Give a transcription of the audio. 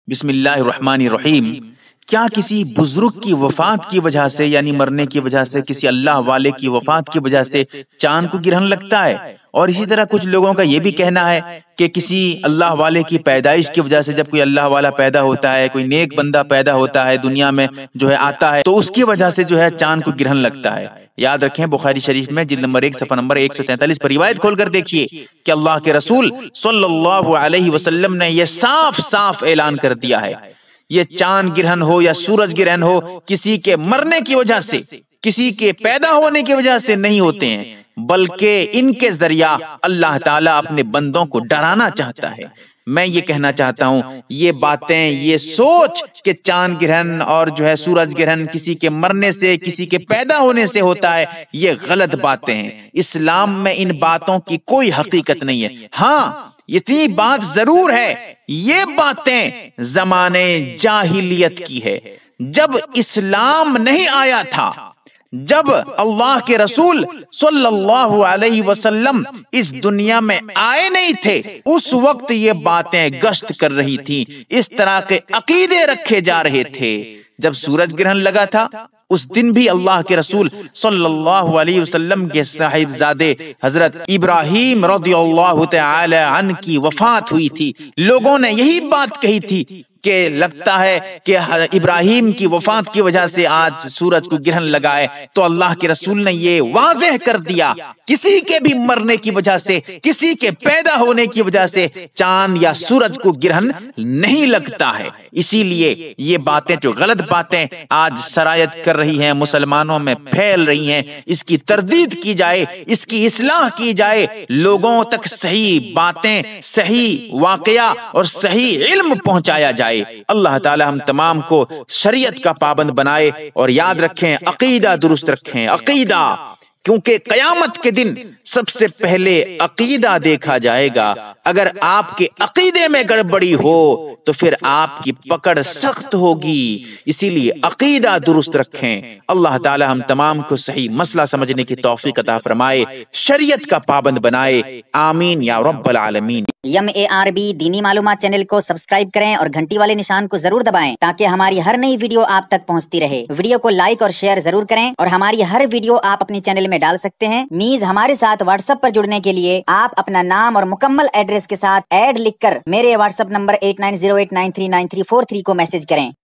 بسم اللہ الرحمن الرحیم۔ کیا کسی بزرگ کی وفات کی وجہ سے یعنی مرنے کی وجہ سے، کسی اللہ والے کی وفات کی وجہ سے چاند کو گرہن لگتا ہے؟ اور اسی طرح کچھ لوگوں کا یہ بھی کہنا ہے کہ کسی اللہ والے کی پیدائش کی وجہ سے، جب کوئی اللہ والا پیدا ہوتا ہے، کوئی نیک بندہ پیدا ہوتا ہے، دنیا میں آتا ہے، تو اس کی وجہ سے چاند کو گرہن لگتا ہے۔ یاد رکھیں بخاری شریف میں جلد نمبر 1 صفحہ نمبر 143 پر روایت کھول کر دیکھیے کہ اللہ کے رسول صلی اللہ علیہ وسلم نے یہ صاف صاف اعلان کر دیا ہے، یہ چاند گرہن ہو یا سورج گرہن ہو، کسی کے مرنے کی وجہ سے، کسی کے پیدا ہونے کی وجہ سے نہیں ہوتے ہیں، بلکہ ان کے ذریعہ اللہ تعالیٰ اپنے بندوں کو ڈرانا چاہتا ہے۔ میں یہ کہنا چاہتا ہوں، یہ باتیں، یہ سوچ کہ چاند گرہن اور سورج گرہن کسی کے مرنے سے، کسی کے پیدا ہونے سے ہوتا ہے، یہ غلط باتیں ہیں۔ اسلام میں ان باتوں کی کوئی حقیقت نہیں ہے۔ ہاں، اتنی بات ضرور ہے، یہ باتیں زمانے جاہلیت کی ہے، جب اسلام نہیں آیا تھا، جب اللہ کے رسول صلی اللہ علیہ وسلم اس دنیا میں آئے نہیں تھے، اس وقت یہ باتیں گشت کر رہی تھیں، اس طرح کے عقیدے رکھے جا رہے تھے۔ جب سورج گرہن لگا تھا، اس دن بھی اللہ کے رسول صلی اللہ علیہ وسلم کے صاحبزادے حضرت ابراہیم رضی اللہ تعالی عنہ کی وفات ہوئی تھی۔ لوگوں نے یہی بات کہی تھی کہ لگتا ہے کہ ابراہیم کی وفات کی وجہ سے آج سورج کو گرہن لگا ہے، تو اللہ کے رسول نے یہ واضح کر دیا، کسی کے بھی مرنے کی وجہ سے، کسی کے پیدا ہونے کی وجہ سے چاند یا سورج کو گرہن نہیں لگتا ہے۔ اسی لیے یہ باتیں جو غلط باتیں آج سرایت کر رہی ہیں، مسلمانوں میں پھیل رہی ہیں، اس کی تردید کی جائے، اس کی اصلاح کی جائے، لوگوں تک صحیح باتیں، صحیح واقعہ اور صحیح علم پہنچایا جائے۔ اللہ تعالی ہم تمام کو شریعت کا پابند بنائے، اور یاد رکھیں عقیدہ درست رکھیں، عقیدہ، کیونکہ قیامت کے دن سب سے پہلے عقیدہ دیکھا جائے گا۔ اگر آپ کے عقیدے میں گڑبڑی ہو تو پھر آپ کی پکڑ سخت ہوگی، اسی لیے عقیدہ درست رکھیں۔ اللہ تعالی ہم تمام کو صحیح مسئلہ سمجھنے کی توفیق عطا فرمائے، شریعت کا پابند بنائے، آمین یا رب العالمین۔ MARB دینی معلومات چینل کو سبسکرائب کریں اور گھنٹی والے نشان کو ضرور دبائیں تاکہ ہماری ہر نئی ویڈیو آپ تک پہنچتی رہے۔ ویڈیو کو لائک اور شیئر ضرور کریں، اور ہماری ہر ویڈیو آپ اپنے چینل میں ڈال سکتے ہیں۔ نیز ہمارے ساتھ واٹس ایپ پر جڑنے کے لیے آپ اپنا نام اور مکمل ایڈریس کے ساتھ ایڈ لکھ کر میرے واٹس ایپ نمبر 8908939343 کو میسج کریں۔